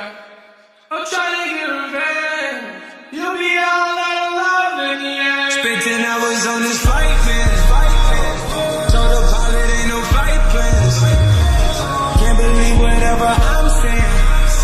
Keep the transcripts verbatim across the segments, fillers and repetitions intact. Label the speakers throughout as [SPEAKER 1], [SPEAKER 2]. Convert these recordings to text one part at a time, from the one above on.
[SPEAKER 1] I'm trying to get revenge. You'll be all out of love in the end. Spent ten hours on this flight, man. Told the pilot ain't no flight plans. Can't believe whatever I'm saying.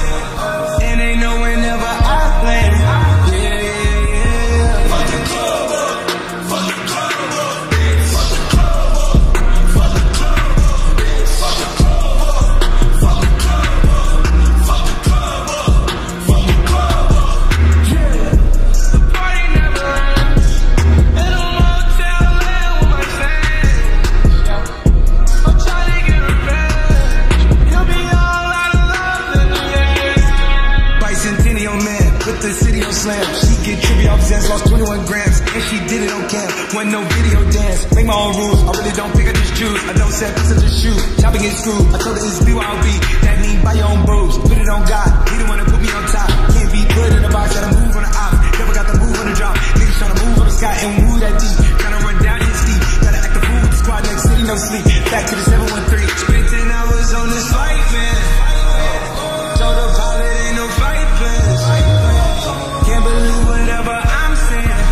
[SPEAKER 1] And they know whenever I plan. Yeah, yeah, yeah. Fuck the club up. Fuck the club up. Fuck the club up. Fuck the club up. Fuck the club up. Fuck the club up. Fuck the club up. Fuck the club up. Yeah. The party never ends. In a motel land with my friends. I'm trying to get revenge. You'll be all out of love in the end. Bicentennial man, put the city on slam. She get trippy off Zans, lost twenty-one grams. And she did it on cam, wasn't no video dance. Make my own rules, I really don't pick up just choose. I don't set pieces of shoes, chopping is screwed. I told her it's B Y O B, that mean buy your own boobs. Put it on God, he the one to put me on top. Can't be put in the box, gotta move on the op. Never got the move on the drop. Niggas tryna move on the sky and move that deep. Tryna run down his steep, gotta act the fool with the squad next city, no sleep. Back to the seven one three, spent ten hours on this flight, man. Told the pilot ain't no flight plans. Can't believe whatever I'm saying.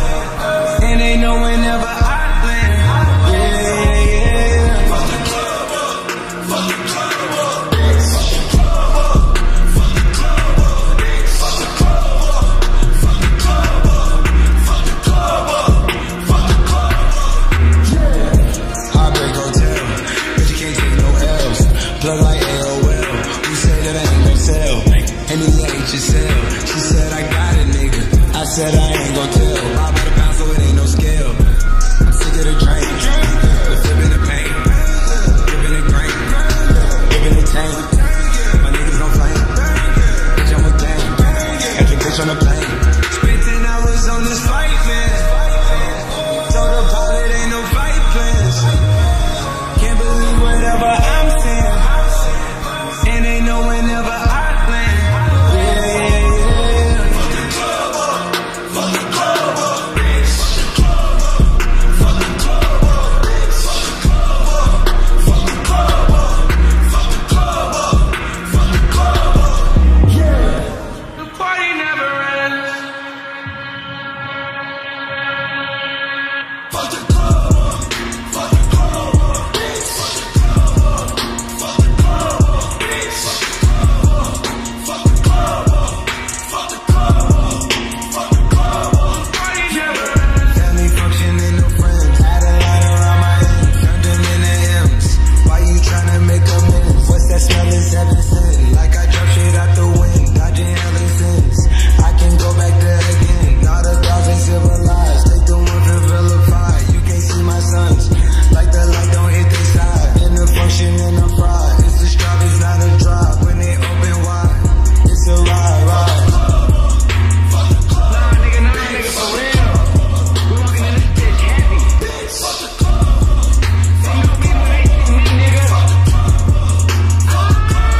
[SPEAKER 1] And they know whenever I plan. Yeah, yeah, yeah. Fuck the club up. Fuck the club up. Fuck the club up. Fuck the club up. Fuck the club up. Fuck the club up. Fuck the club up. Fuck the club up. Yeah. Heartbreak hotel. But you can't take no L's. Plug like A O L. Who say that I ain't gon' sell? Henny ain't your sell. She said I got it, nigga. I said I ain't gon' tell. Rob by the pound so it ain't no scale. I'm sick of the drain. The flipping the pain. Giving the grain. Giving the tank. My niggas gon' flame. Bitch, I'm a gang. Got your bitch on the plane. Spent ten hours on this flight, man. Told the pilot ain't no flight plans. Can't believe whatever I'm saying. And they know whenever I plan. Yeah, yeah, yeah. Fuck the club up. Fuck the club up. Fuck the club up. Fuck the club up. Fuck the club up. Fuck the club up. Fuck the club up. Fuck the club up. Yeah. The party never ends. Fuck the club up. Fuck the club up. Fuck the club up. Fuck the club up. Fuck the club up. Fuck the club up. Fuck the club up. Fuck the club up. Party never ends. Family function and no friends. Had a lot around my ends. Turned them into M's. Why you tryna make amends? What's that smell is heaven sent? Like I dropped shit out the wind. Dodging hella sins. I can go back there again. Not a thousand civilized. Take the one for vilified. You can't see my sons. Like the light don't hit the side. In the function and I'm fried. It's a strive, it's not a drive. When they open wide, it's a ride, ride. Nah, nigga, nah, nigga, for real. We walking in this bitch happy. Fuck the club up. They know me when they see me, nigga. Fuck the club up.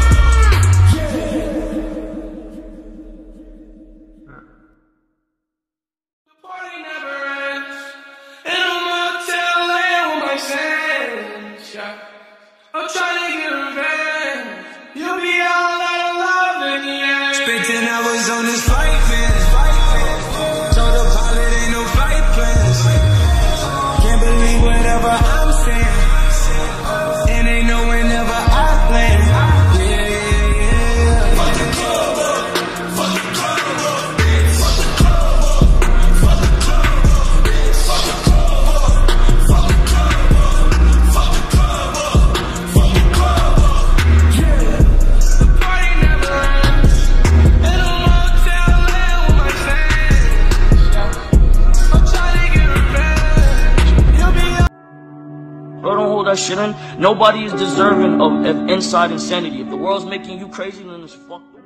[SPEAKER 1] The party never ends. In a motel land with my friends. I'm trying to get revenge. You'll be all out of love in the end. Spent ten hours on this flight, man. Told the pilot ain't no flight plans. Can't believe whatever I'm saying. And they know whenever I plan. Yeah, yeah, yeah. Fuck the club up. Fuck the club up. Fuck the club up. Fuck the club up. Fuck the club up. Fuck the club up. Fuck the club up. Fuck the club up. Yeah. The party never ends. In a motel land with my friends. I'm trying to get revenge. You'll be
[SPEAKER 2] Bro, don't hold that shit in. Nobody is deserving of, of inside insanity. If the world's making you crazy, then it's fucked.